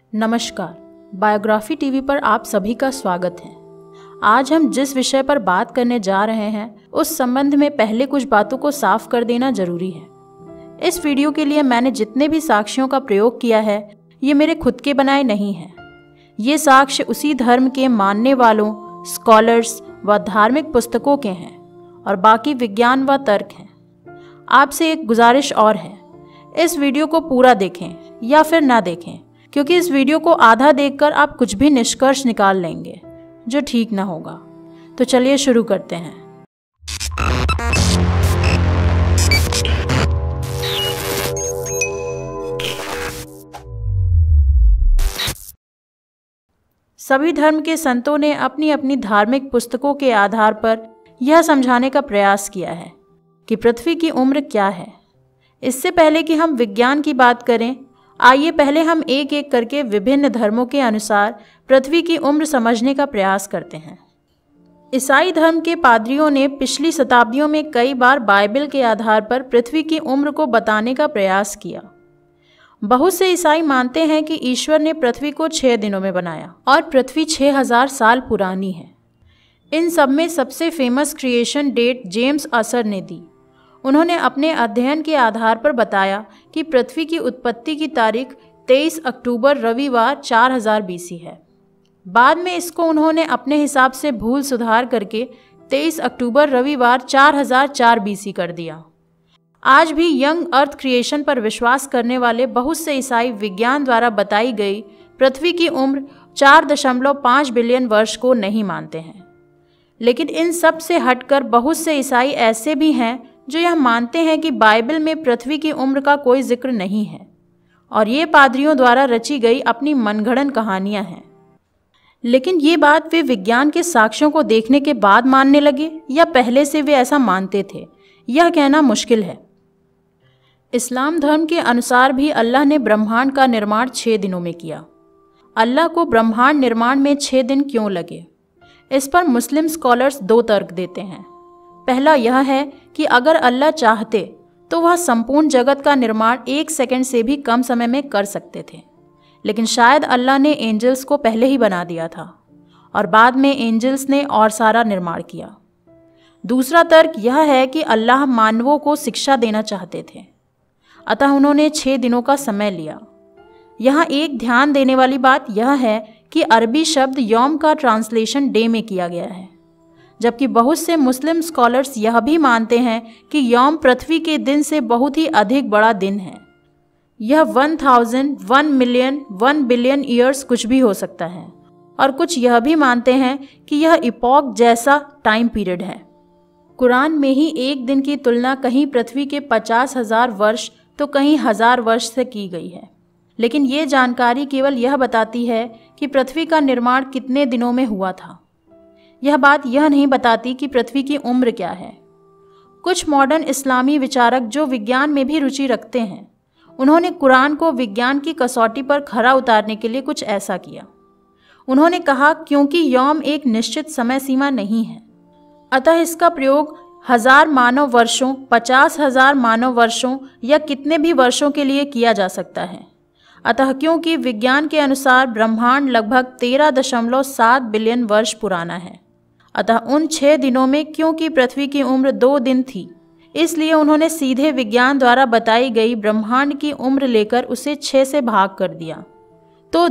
नमस्कार, biography TV पर आप सभी का स्वागत है। आज हम जिस विषय पर बात करने जा रहे हैं उस संबंध में पहले कुछ बातों को साफ कर देना जरूरी है। इस वीडियो के लिए मैंने जितने भी साक्ष्यों का प्रयोग किया है ये मेरे खुद के बनाए नहीं हैं। ये साक्ष्य उसी धर्म के मानने वालों, स्कॉलर्स व धार्मिक पुस्तकों के हैं और बाकी विज्ञान व तर्क हैं। आपसे एक गुजारिश और है, इस वीडियो को पूरा देखें या फिर ना देखें, क्योंकि इस वीडियो को आधा देखकर आप कुछ भी निष्कर्ष निकाल लेंगे जो ठीक ना होगा। तो चलिए शुरू करते हैं। सभी धर्म के संतों ने अपनी अपनी धार्मिक पुस्तकों के आधार पर यह समझाने का प्रयास किया है कि पृथ्वी की उम्र क्या है। इससे पहले कि हम विज्ञान की बात करें, आइए पहले हम एक एक करके विभिन्न धर्मों के अनुसार पृथ्वी की उम्र समझने का प्रयास करते हैं। ईसाई धर्म के पादरियों ने पिछली शताब्दियों में कई बार बाइबल के आधार पर पृथ्वी की उम्र को बताने का प्रयास किया। बहुत से ईसाई मानते हैं कि ईश्वर ने पृथ्वी को 6 दिनों में बनाया और पृथ्वी 6000 साल पुरानी है। इन सब में सबसे फेमस क्रिएशन डेट जेम्स असर ने दी। उन्होंने अपने अध्ययन के आधार पर बताया कि पृथ्वी की उत्पत्ति की तारीख 23 अक्टूबर रविवार 4000 BC है। बाद में इसको उन्होंने अपने हिसाब से भूल सुधार करके 23 अक्टूबर रविवार 4004 BC कर दिया। आज भी यंग अर्थ क्रिएशन पर विश्वास करने वाले बहुत से ईसाई विज्ञान द्वारा बताई गई पृथ्वी की उम्र 4.5 बिलियन वर्ष को नहीं मानते हैं। लेकिन इन सब से हटकर बहुत से ईसाई ऐसे भी हैं जो यह मानते हैं कि बाइबल में पृथ्वी की उम्र का कोई जिक्र नहीं है और ये पादरियों द्वारा रची गई अपनी मनगढ़ंत कहानियां हैं। लेकिन ये बात वे विज्ञान के साक्ष्यों को देखने के बाद मानने लगे या पहले से वे ऐसा मानते थे, यह कहना मुश्किल है। इस्लाम धर्म के अनुसार भी अल्लाह ने ब्रह्मांड का निर्माण 6 दिनों में किया। अल्लाह को ब्रह्मांड निर्माण में 6 दिन क्यों लगे, इस पर मुस्लिम स्कॉलर्स 2 तर्क देते हैं। पहला यह है कि अगर अल्लाह चाहते तो वह संपूर्ण जगत का निर्माण 1 सेकंड से भी कम समय में कर सकते थे, लेकिन शायद अल्लाह ने एंजल्स को पहले ही बना दिया था और बाद में एंजल्स ने और सारा निर्माण किया। दूसरा तर्क यह है कि अल्लाह मानवों को शिक्षा देना चाहते थे, अतः उन्होंने 6 दिनों का समय लिया। यहाँ एक ध्यान देने वाली बात यह है कि अरबी शब्द यौम का ट्रांसलेशन डे में किया गया है, जबकि बहुत से मुस्लिम स्कॉलर्स यह भी मानते हैं कि यौम पृथ्वी के दिन से बहुत ही अधिक बड़ा दिन है। यह 1000, 1 मिलियन, 1 बिलियन ईयर्स कुछ भी हो सकता है और कुछ यह भी मानते हैं कि यह इपॉक जैसा टाइम पीरियड है। कुरान में ही एक दिन की तुलना कहीं पृथ्वी के 50,000 वर्ष तो कहीं 1000 वर्ष से की गई है, लेकिन ये जानकारी केवल यह बताती है कि पृथ्वी का निर्माण कितने दिनों में हुआ था। यह बात यह नहीं बताती कि पृथ्वी की उम्र क्या है। कुछ मॉडर्न इस्लामी विचारक जो विज्ञान में भी रुचि रखते हैं, उन्होंने कुरान को विज्ञान की कसौटी पर खरा उतारने के लिए कुछ ऐसा किया। उन्होंने कहा क्योंकि यौम एक निश्चित समय सीमा नहीं है, अतः इसका प्रयोग 1000 मानव वर्षों, 50,000 मानव वर्षों या कितने भी वर्षों के लिए किया जा सकता है। अतः क्योंकि विज्ञान के अनुसार ब्रह्मांड लगभग 13.7 बिलियन वर्ष पुराना है, अतः उन 6 दिनों में क्योंकि पृथ्वी की उम्र 2 दिन थी, इसलिए उन्होंने सीधे विज्ञान द्वारा बताई गई ब्रह्मांड की उम्र लेकर उसे 6 से भाग कर दिया, तो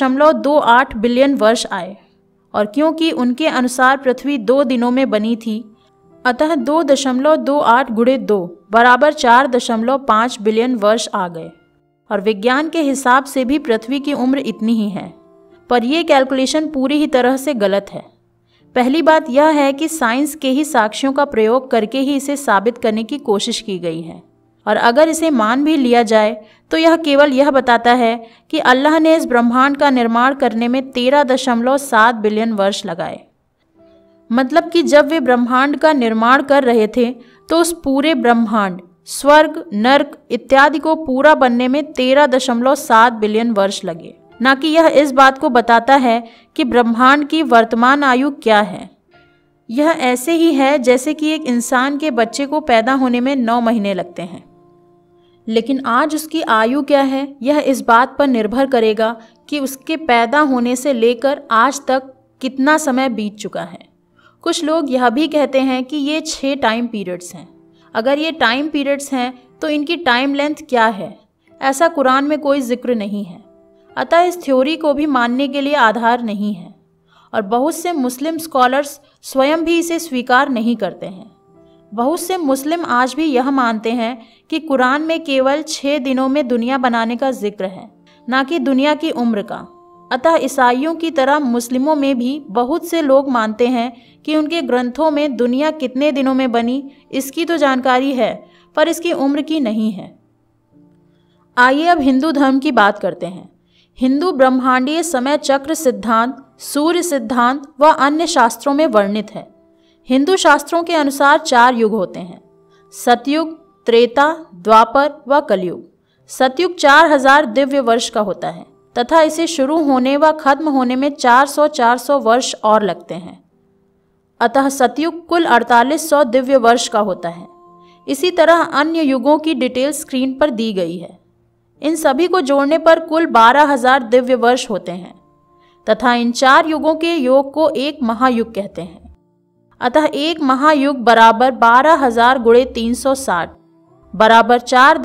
2.28 बिलियन वर्ष आए। और क्योंकि उनके अनुसार पृथ्वी 2 दिनों में बनी थी, अतः 2.28 गुणे 2 बराबर 4.5 बिलियन वर्ष आ गए और विज्ञान के हिसाब से भी पृथ्वी की उम्र इतनी ही है। पर यह कैलकुलेशन पूरी ही तरह से गलत है। पहली बात यह है कि साइंस के ही साक्ष्यों का प्रयोग करके ही इसे साबित करने की कोशिश की गई है, और अगर इसे मान भी लिया जाए तो यह केवल यह बताता है कि अल्लाह ने इस ब्रह्मांड का निर्माण करने में 13.7 बिलियन वर्ष लगाए। मतलब कि जब वे ब्रह्मांड का निर्माण कर रहे थे तो उस पूरे ब्रह्मांड, स्वर्ग, नर्क इत्यादि को पूरा बनने में 13.7 बिलियन वर्ष लगे, ना कि यह इस बात को बताता है कि ब्रह्मांड की वर्तमान आयु क्या है। यह ऐसे ही है जैसे कि एक इंसान के बच्चे को पैदा होने में 9 महीने लगते हैं। लेकिन आज उसकी आयु क्या है यह इस बात पर निर्भर करेगा कि उसके पैदा होने से लेकर आज तक कितना समय बीत चुका है। कुछ लोग यह भी कहते हैं कि ये 6 टाइम पीरियड्स हैं। अगर ये टाइम पीरियड्स हैं तो इनकी टाइम लेंथ क्या है, ऐसा कुरान में कोई जिक्र नहीं है। अतः इस थ्योरी को भी मानने के लिए आधार नहीं है और बहुत से मुस्लिम स्कॉलर्स स्वयं भी इसे स्वीकार नहीं करते हैं। बहुत से मुस्लिम आज भी यह मानते हैं कि कुरान में केवल 6 दिनों में दुनिया बनाने का जिक्र है, ना कि दुनिया की उम्र का। अतः ईसाइयों की तरह मुस्लिमों में भी बहुत से लोग मानते हैं कि उनके ग्रंथों में दुनिया कितने दिनों में बनी इसकी तो जानकारी है, पर इसकी उम्र की नहीं है। आइए अब हिंदू धर्म की बात करते हैं। हिंदू ब्रह्मांडीय समय चक्र सिद्धांत, सूर्य सिद्धांत व अन्य शास्त्रों में वर्णित है। हिंदू शास्त्रों के अनुसार 4 युग होते हैं: सतयुग, त्रेता, द्वापर व कलयुग। सतयुग 4000 दिव्य वर्ष का होता है तथा इसे शुरू होने व खत्म होने में 400 वर्ष और लगते हैं। अतः सतयुग कुल 4800 दिव्य वर्ष का होता है। इसी तरह अन्य युगों की डिटेल स्क्रीन पर दी गई है। इन सभी को जोड़ने पर कुल 12000 दिव्य वर्ष होते हैं तथा इन 4 युगों के योग को एक महायुग कहते हैं। अतः एक महायुग बराबर 12000 गुणे 360 बराबर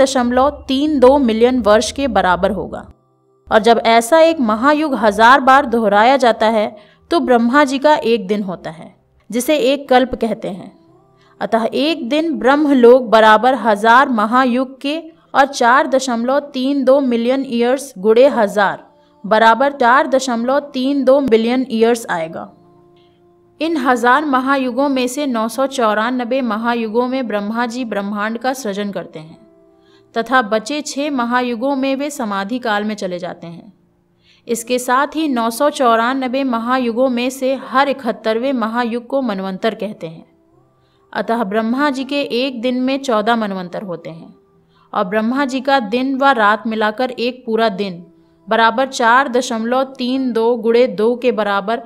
4.32 मिलियन वर्ष के बराबर होगा। और जब ऐसा एक महायुग 1000 बार दोहराया जाता है तो ब्रह्मा जी का एक दिन होता है, जिसे एक कल्प कहते हैं। अतः एक दिन ब्रह्मलोक बराबर 1000 महायुग के और 4.32 मिलियन ईयर्स गुणे 1000 बराबर 4.32 बिलियन ईयर्स आएगा। इन 1000 महायुगों में से 994 महायुगों में ब्रह्मा जी ब्रह्मांड का सृजन करते हैं तथा बचे 6 महायुगों में वे समाधि काल में चले जाते हैं। इसके साथ ही 994 महायुगों में से हर 71वें महायुग को मनवंतर कहते हैं। अतः ब्रह्मा जी के एक दिन में 14 मनवंतर होते हैं और ब्रह्मा जी का दिन व रात मिलाकर एक पूरा दिन बराबर 4.32 गुणे 2 के बराबर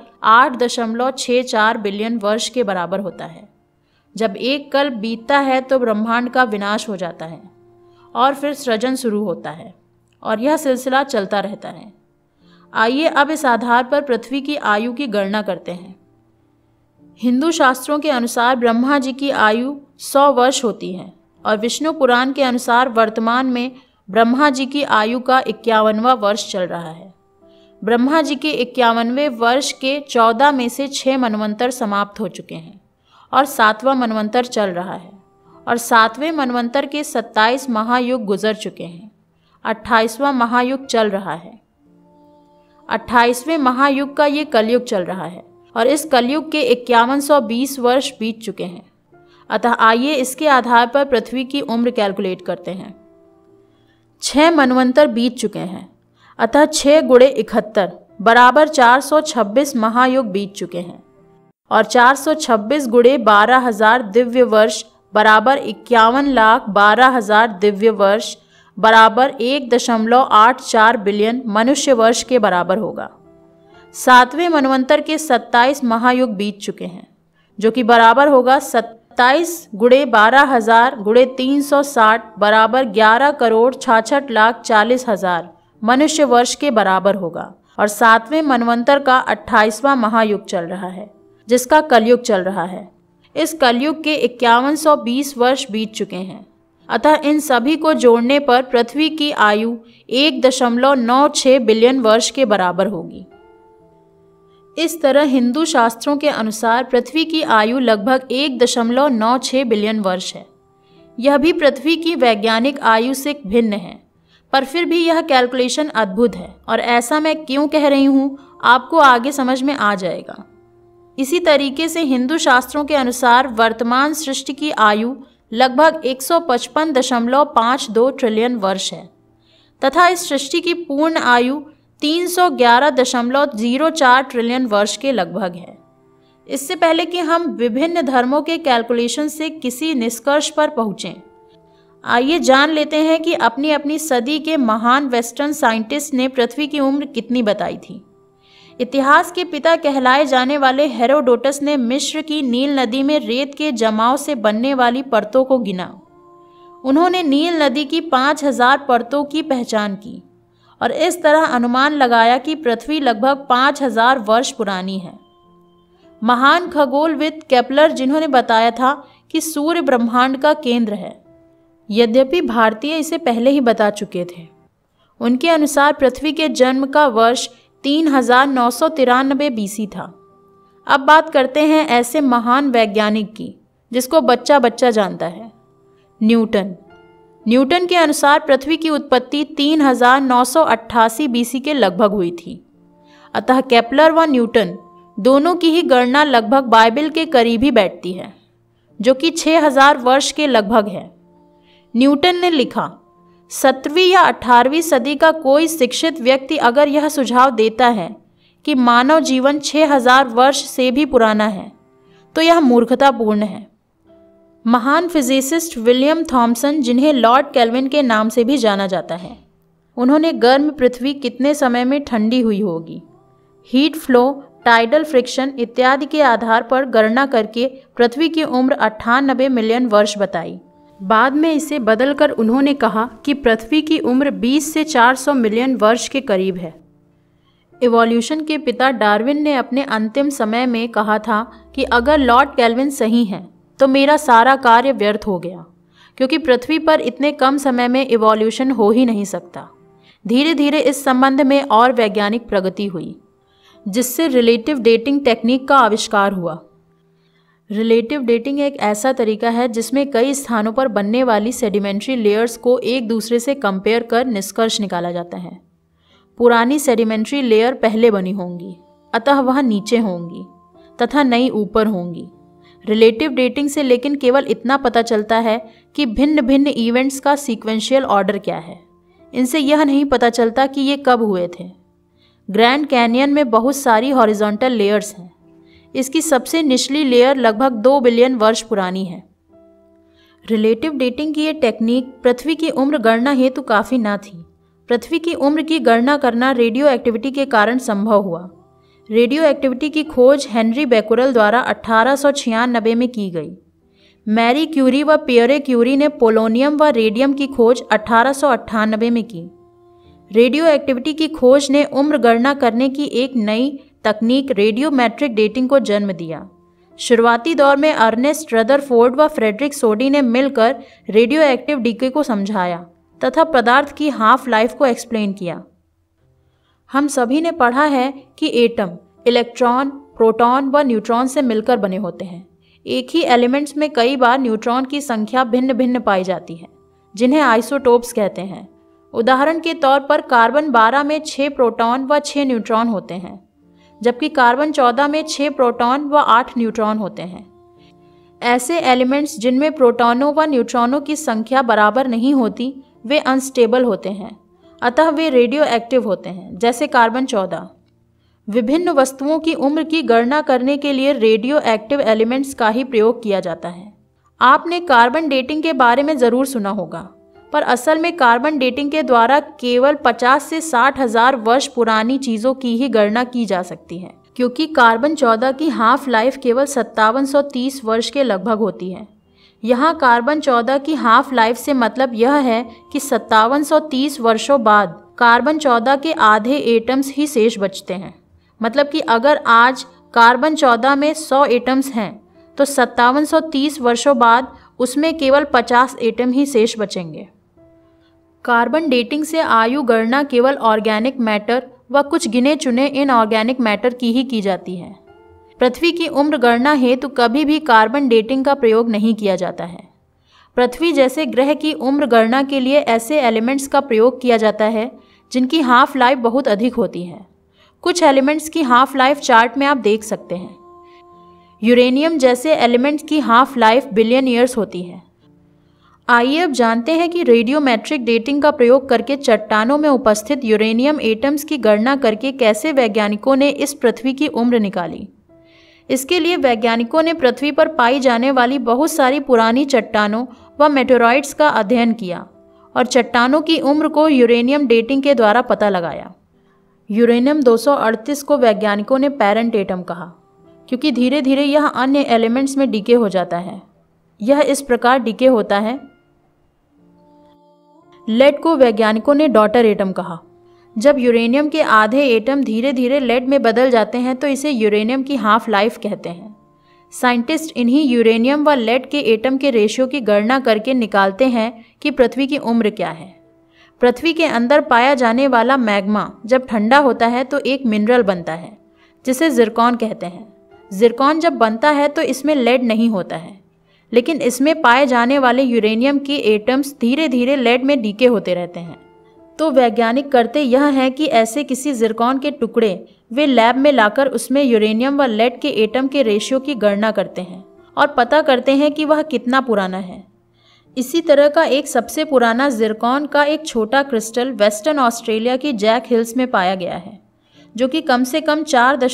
8.64 बिलियन वर्ष के बराबर होता है। जब एक कल्प बीतता है तो ब्रह्मांड का विनाश हो जाता है और फिर सृजन शुरू होता है और यह सिलसिला चलता रहता है। आइए अब इस आधार पर पृथ्वी की आयु की गणना करते हैं। हिंदू शास्त्रों के अनुसार ब्रह्मा जी की आयु 100 वर्ष होती है और विष्णु पुराण के अनुसार वर्तमान में ब्रह्मा जी की आयु का 51वां वर्ष चल रहा है। ब्रह्मा जी के 51वें वर्ष के 14 में से 6 मनवंतर समाप्त हो चुके हैं और 7वां मनवंतर चल रहा है और 7वें मनवंतर के 27 महायुग गुजर चुके हैं। 28वां महायुग चल रहा है। 28वें महायुग का ये कलयुग चल रहा है और इस कलयुग के 5120 वर्ष बीत चुके हैं। अतः आइए इसके आधार पर पृथ्वी की उम्र कैलकुलेट करते हैं। 6 मनवंतर बीत चुके हैं, अतः 6 गुणे 71 बराबर 426 महायुग बीत चुके हैं और 426 गुणे 12,000 दिव्य वर्ष बराबर 51,12,000 दिव्य वर्ष बराबर 1.84 बिलियन मनुष्य वर्ष के बराबर होगा। 7वें मनवंतर के 27 महायुग बीत चुके हैं, जो कि बराबर होगा 27 गुणे 12,000 गुणे 360 बराबर 11,66,40,000 मनुष्य वर्ष के बराबर होगा। और 7वें मनवंतर का 28वां महायुग चल रहा है, जिसका कलयुग चल रहा है। इस कलयुग के 5120 वर्ष बीत चुके हैं। अतः इन सभी को जोड़ने पर पृथ्वी की आयु 1.96 बिलियन वर्ष के बराबर होगी। इस तरह हिंदू शास्त्रों के अनुसार पृथ्वी की आयु लगभग 1.96 बिलियन वर्ष है। यह भी पृथ्वी की वैज्ञानिक आयु से भिन्न है, पर फिर भी यह कैलकुलेशन अद्भुत है और ऐसा मैं क्यों कह रही हूँ आपको आगे समझ में आ जाएगा। इसी तरीके से हिंदू शास्त्रों के अनुसार वर्तमान सृष्टि की आयु लगभग 155.52 ट्रिलियन वर्ष है तथा इस सृष्टि की पूर्ण आयु 311.04 ट्रिलियन वर्ष के लगभग है। इससे पहले कि हम विभिन्न धर्मों के कैलकुलेशन से किसी निष्कर्ष पर पहुँचें, आइए जान लेते हैं कि अपनी अपनी सदी के महान वेस्टर्न साइंटिस्ट ने पृथ्वी की उम्र कितनी बताई थी। इतिहास के पिता कहलाए जाने वाले हेरोडोटस ने मिस्र की नील नदी में रेत के जमाव से बनने वाली परतों को गिना। उन्होंने नील नदी की 5000 परतों की पहचान की और इस तरह अनुमान लगाया कि पृथ्वी लगभग 5000 वर्ष पुरानी है। महान खगोलविद केपलर, जिन्होंने बताया था कि सूर्य ब्रह्मांड का केंद्र है, यद्यपि भारतीय इसे पहले ही बता चुके थे। उनके अनुसार पृथ्वी के जन्म का वर्ष 3993 BC था। अब बात करते हैं ऐसे महान वैज्ञानिक की जिसको बच्चा बच्चा जानता है, न्यूटन। न्यूटन के अनुसार पृथ्वी की उत्पत्ति 3988 BC के लगभग हुई थी। अतः केपलर व न्यूटन दोनों की ही गणना लगभग बाइबल के करीब ही बैठती है, जो कि 6000 वर्ष के लगभग है। न्यूटन ने लिखा, 17वीं या 18वीं सदी का कोई शिक्षित व्यक्ति अगर यह सुझाव देता है कि मानव जीवन 6000 वर्ष से भी पुराना है, तो यह मूर्खतापूर्ण है। महान फिजिसिस्ट विलियम थॉमसन, जिन्हें लॉर्ड केल्विन के नाम से भी जाना जाता है, उन्होंने गर्म पृथ्वी कितने समय में ठंडी हुई होगी, हीट फ्लो, टाइडल फ्रिक्शन इत्यादि के आधार पर गणना करके पृथ्वी की उम्र 98 मिलियन वर्ष बताई। बाद में इसे बदलकर उन्होंने कहा कि पृथ्वी की उम्र 20 से 400 मिलियन वर्ष के करीब है। इवोल्यूशन के पिता डार्विन ने अपने अंतिम समय में कहा था कि अगर लॉर्ड केल्विन सही हैं तो मेरा सारा कार्य व्यर्थ हो गया, क्योंकि पृथ्वी पर इतने कम समय में इवोल्यूशन हो ही नहीं सकता। धीरे धीरे इस संबंध में और वैज्ञानिक प्रगति हुई, जिससे रिलेटिव डेटिंग टेक्निक का आविष्कार हुआ। रिलेटिव डेटिंग एक ऐसा तरीका है जिसमें कई स्थानों पर बनने वाली सेडिमेंट्री लेयर्स को एक दूसरे से कंपेयर कर निष्कर्ष निकाला जाता है। पुरानी सेडिमेंट्री लेयर पहले बनी होंगी, अतः वह नीचे होंगी तथा नई ऊपर होंगी। रिलेटिव डेटिंग से लेकिन केवल इतना पता चलता है कि भिन्न भिन्न इवेंट्स का सीक्वेंशियल ऑर्डर क्या है। इनसे यह नहीं पता चलता कि ये कब हुए थे। ग्रैंड कैनियन में बहुत सारी हॉरिजॉन्टल लेयर्स हैं। इसकी सबसे निचली लेयर लगभग 2 बिलियन वर्ष पुरानी है। रिलेटिव डेटिंग की ये टेक्निक पृथ्वी की उम्र गणना हेतु काफ़ी न थी। पृथ्वी की उम्र की गणना करना रेडियो एक्टिविटी के कारण संभव हुआ। रेडियो एक्टिविटी की खोज हेनरी बेकुरल द्वारा 1896 में की गई। मैरी क्यूरी व पियरे क्यूरी ने पोलोनियम व रेडियम की खोज 1898 में की। रेडियो एक्टिविटी की खोज ने उम्र गणना करने की एक नई तकनीक रेडियोमेट्रिक डेटिंग को जन्म दिया। शुरुआती दौर में अर्नेस्ट रदरफोर्ड व फ्रेडरिक सोडी ने मिलकर रेडियो एक्टिव डीके को समझाया तथा पदार्थ की हाफ लाइफ को एक्सप्लेन किया। हम सभी ने पढ़ा है कि एटम इलेक्ट्रॉन, प्रोटॉन व न्यूट्रॉन से मिलकर बने होते हैं। एक ही एलिमेंट्स में कई बार न्यूट्रॉन की संख्या भिन्न भिन्न पाई जाती है, जिन्हें आइसोटोप्स कहते हैं। उदाहरण के तौर पर कार्बन 12 में 6 प्रोटॉन व 6 न्यूट्रॉन होते हैं, जबकि कार्बन 14 में 6 प्रोटॉन व 8 न्यूट्रॉन होते हैं। ऐसे एलिमेंट्स जिनमें प्रोटॉनों व न्यूट्रॉनों की संख्या बराबर नहीं होती, वे अनस्टेबल होते हैं, अतः वे रेडियो एक्टिव होते हैं, जैसे कार्बन 14। विभिन्न वस्तुओं की उम्र की गणना करने के लिए रेडियो एक्टिव एलिमेंट्स का ही प्रयोग किया जाता है। आपने कार्बन डेटिंग के बारे में ज़रूर सुना होगा, पर असल में कार्बन डेटिंग के द्वारा केवल 50 से 60 हजार वर्ष पुरानी चीज़ों की ही गणना की जा सकती है, क्योंकि कार्बन 14 की हाफ लाइफ केवल 5730 वर्ष के लगभग होती है। यहाँ कार्बन 14 की हाफ लाइफ से मतलब यह है कि 5730 वर्षों बाद कार्बन 14 के आधे एटम्स ही शेष बचते हैं। मतलब कि अगर आज कार्बन 14 में 100 एटम्स हैं तो 5730 वर्षों बाद उसमें केवल 50 एटम ही शेष बचेंगे। कार्बन डेटिंग से आयु गणना केवल ऑर्गेनिक मैटर व कुछ गिने चुने इनऑर्गेनिक मैटर की ही की जाती है। पृथ्वी की उम्र गणना हेतु कभी भी कार्बन डेटिंग का प्रयोग नहीं किया जाता है। पृथ्वी जैसे ग्रह की उम्र गणना के लिए ऐसे एलिमेंट्स का प्रयोग किया जाता है जिनकी हाफ लाइफ बहुत अधिक होती है। कुछ एलिमेंट्स की हाफ लाइफ चार्ट में आप देख सकते हैं। यूरेनियम जैसे एलिमेंट्स की हाफ लाइफ बिलियन ईयर्स होती है। आइए अब जानते हैं कि रेडियोमेट्रिक डेटिंग का प्रयोग करके चट्टानों में उपस्थित यूरेनियम एटम्स की गणना करके कैसे वैज्ञानिकों ने इस पृथ्वी की उम्र निकाली। इसके लिए वैज्ञानिकों ने पृथ्वी पर पाई जाने वाली बहुत सारी पुरानी चट्टानों व मेटेरॉइड्स का अध्ययन किया और चट्टानों की उम्र को यूरेनियम डेटिंग के द्वारा पता लगाया। यूरेनियम 238 को वैज्ञानिकों ने पेरेंट एटम कहा, क्योंकि धीरे धीरे यह अन्य एलिमेंट्स में डीके हो जाता है। यह इस प्रकार डीके होता है। लेड को वैज्ञानिकों ने डॉटर एटम कहा। जब यूरेनियम के आधे एटम धीरे धीरे लेड में बदल जाते हैं तो इसे यूरेनियम की हाफ लाइफ कहते हैं। साइंटिस्ट इन्हीं यूरेनियम व लेड के एटम के रेशियो की गणना करके निकालते हैं कि पृथ्वी की उम्र क्या है। पृथ्वी के अंदर पाया जाने वाला मैग्मा जब ठंडा होता है तो एक मिनरल बनता है जिसे जिरकॉन कहते हैं। जिरकॉन जब बनता है तो इसमें लेड नहीं होता है, लेकिन इसमें पाए जाने वाले यूरेनियम के एटम्स धीरे धीरे लेड में डीके होते रहते हैं। तो वैज्ञानिक करते यह है कि ऐसे किसी जिरकॉन के टुकड़े वे लैब में लाकर उसमें यूरेनियम व लेड के एटम के रेशियो की गणना करते हैं और पता करते हैं कि वह कितना पुराना है। इसी तरह का एक सबसे पुराना जिरकॉन का एक छोटा क्रिस्टल वेस्टर्न ऑस्ट्रेलिया की जैक हिल्स में पाया गया है, जो कि कम से कम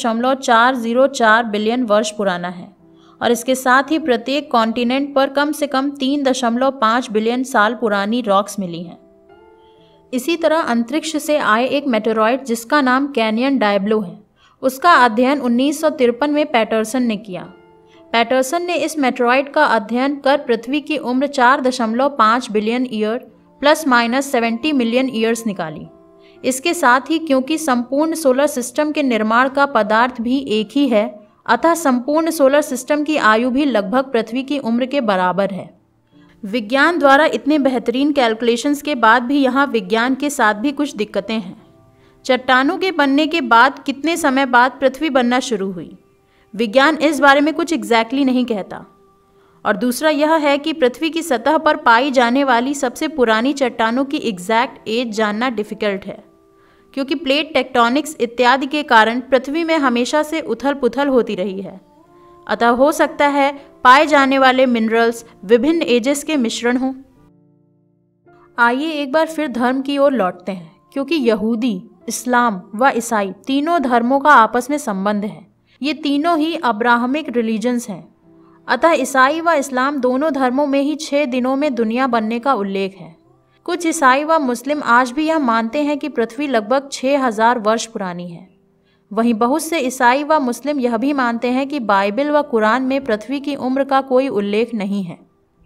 4.404 बिलियन वर्ष पुराना है और इसके साथ ही प्रत्येक कॉन्टिनेंट पर कम से कम 3.5 बिलियन साल पुरानी रॉक्स मिली हैं। इसी तरह अंतरिक्ष से आए एक मेटेरॉइड जिसका नाम कैनियन डायब्लो है, उसका अध्ययन 1953 में पैटरसन ने किया। पैटरसन ने इस मेटेरॉइड का अध्ययन कर पृथ्वी की उम्र 4.5 बिलियन ईयर ± 70 मिलियन ईयर्स निकाली। इसके साथ ही क्योंकि संपूर्ण सोलर सिस्टम के निर्माण का पदार्थ भी एक ही है, अतः संपूर्ण सोलर सिस्टम की आयु भी लगभग पृथ्वी की उम्र के बराबर है। विज्ञान द्वारा इतने बेहतरीन कैलकुलेशंस के बाद भी यहाँ विज्ञान के साथ भी कुछ दिक्कतें हैं। चट्टानों के बनने के बाद कितने समय बाद पृथ्वी बनना शुरू हुई, विज्ञान इस बारे में कुछ एग्जैक्टली नहीं कहता। और दूसरा यह है कि पृथ्वी की सतह पर पाई जाने वाली सबसे पुरानी चट्टानों की एग्जैक्ट एज जानना डिफ़िकल्ट है, क्योंकि प्लेट टेक्टोनिक्स इत्यादि के कारण पृथ्वी में हमेशा से उथल पुथल होती रही है। अतः हो सकता है पाए जाने वाले मिनरल्स विभिन्न एजेस के मिश्रण हों। आइए एक बार फिर धर्म की ओर लौटते हैं, क्योंकि यहूदी, इस्लाम व ईसाई तीनों धर्मों का आपस में संबंध है। ये तीनों ही अब्राहमिक रिलीजन्स हैं। अतः ईसाई व इस्लाम दोनों धर्मों में ही 6 दिनों में दुनिया बनने का उल्लेख है। कुछ ईसाई व मुस्लिम आज भी यह मानते हैं कि पृथ्वी लगभग 6000 वर्ष पुरानी है। वहीं बहुत से ईसाई व मुस्लिम यह भी मानते हैं कि बाइबल व कुरान में पृथ्वी की उम्र का कोई उल्लेख नहीं है।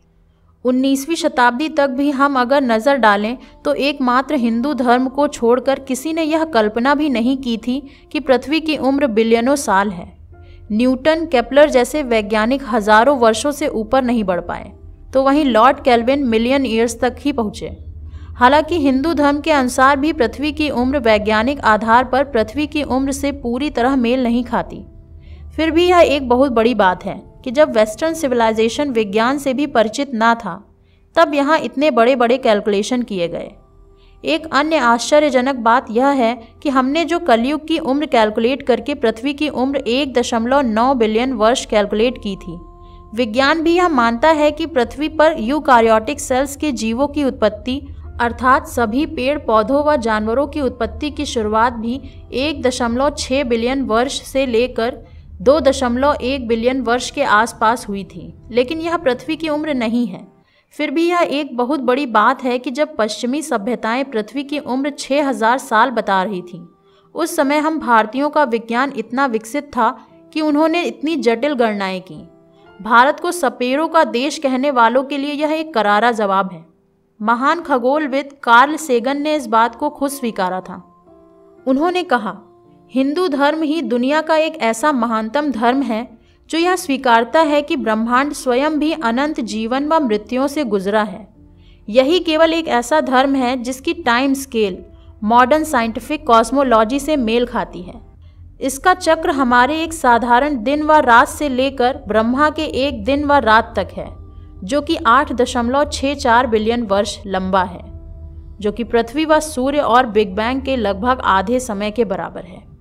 19वीं शताब्दी तक भी हम अगर नज़र डालें तो एकमात्र हिंदू धर्म को छोड़कर किसी ने यह कल्पना भी नहीं की थी कि पृथ्वी की उम्र बिलियनों साल है। न्यूटन, केपलर जैसे वैज्ञानिक हजारों वर्षों से ऊपर नहीं बढ़ पाए, तो वहीं लॉर्ड केल्विन मिलियन ईयर्स तक ही पहुँचे। हालांकि हिंदू धर्म के अनुसार भी पृथ्वी की उम्र वैज्ञानिक आधार पर पृथ्वी की उम्र से पूरी तरह मेल नहीं खाती। फिर भी यह एक बहुत बड़ी बात है कि जब वेस्टर्न सिविलाइजेशन विज्ञान से भी परिचित ना था, तब यहाँ इतने बड़े बड़े कैलकुलेशन किए गए। एक अन्य आश्चर्यजनक बात यह है कि हमने जो कलयुग की उम्र कैलकुलेट करके पृथ्वी की उम्र 1.9 बिलियन वर्ष कैलकुलेट की थी, विज्ञान भी यह मानता है कि पृथ्वी पर यूकार्योटिक सेल्स के जीवों की उत्पत्ति, अर्थात सभी पेड़ पौधों व जानवरों की उत्पत्ति की शुरुआत भी 1.6 बिलियन वर्ष से लेकर 2.1 बिलियन वर्ष के आसपास हुई थी, लेकिन यह पृथ्वी की उम्र नहीं है। फिर भी यह एक बहुत बड़ी बात है कि जब पश्चिमी सभ्यताएं पृथ्वी की उम्र 6000 साल बता रही थीं, उस समय हम भारतीयों का विज्ञान इतना विकसित था कि उन्होंने इतनी जटिल गणनाएं की। भारत को सपेरों का देश कहने वालों के लिए यह एक करारा जवाब है। महान खगोलविद कार्ल सेगन ने इस बात को खुद स्वीकारा था। उन्होंने कहा, हिंदू धर्म ही दुनिया का एक ऐसा महानतम धर्म है जो यह स्वीकारता है कि ब्रह्मांड स्वयं भी अनंत जीवन व मृत्युओं से गुजरा है। यही केवल एक ऐसा धर्म है जिसकी time scale modern scientific cosmology से मेल खाती है। इसका चक्र हमारे एक साधारण दिन व रात से लेकर ब्रह्मा के एक दिन व रात तक है, जो कि 8.64 बिलियन वर्ष लंबा है, जो कि पृथ्वी व सूर्य और बिग बैंग के लगभग आधे समय के बराबर है।